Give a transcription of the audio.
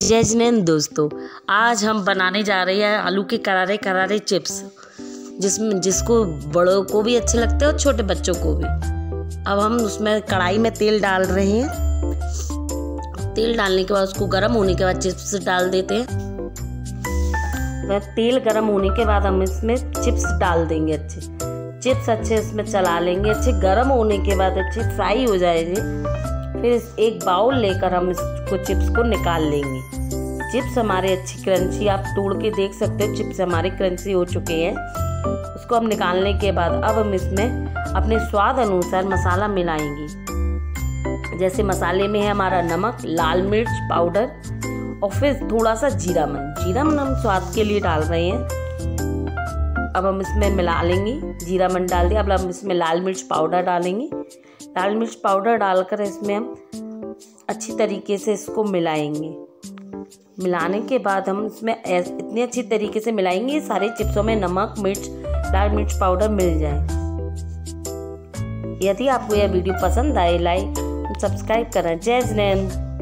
जय जिनेंद्र दोस्तों, आज हम बनाने जा रहे हैं आलू के करारे करारे चिप्स, जिसको बड़ों को भी अच्छे लगते हैं और छोटे बच्चों को भी। अब हम उसमें कढ़ाई में तेल डाल रहे हैं। तेल डालने के बाद उसको गर्म होने के बाद चिप्स डाल देते हैं। तेल गर्म होने के बाद हम इसमें चिप्स डाल देंगे। चिप्स अच्छे इसमें चला लेंगे। अच्छे गर्म होने के बाद अच्छे फ्राई हो जाएंगे। फिर एक बाउल लेकर हम इसको चिप्स को निकाल लेंगे। चिप्स हमारे अच्छी क्रंची, आप तोड़ के देख सकते हो, चिप्स हमारे क्रंची हो चुके हैं। उसको हम निकालने के बाद अब हम इसमें अपने स्वाद अनुसार मसाला मिलाएंगे। जैसे मसाले में है हमारा नमक, लाल मिर्च पाउडर और फिर थोड़ा सा जीरा मन हम स्वाद के लिए डाल रहे हैं। अब हम इसमें मिला लेंगे। जीरा मन डाल दिया। अब हम इसमें लाल मिर्च पाउडर डालेंगे। लाल मिर्च पाउडर डालकर इसमें हम अच्छी तरीके से इसको मिलाएंगे। मिलाने के बाद हम इसमें इतनी अच्छी तरीके से मिलाएंगे सारे चिप्सों में नमक, मिर्च, लाल मिर्च पाउडर मिल जाए। यदि आपको यह वीडियो पसंद आए, लाइक सब्सक्राइब करें। जय जिनेंद्र।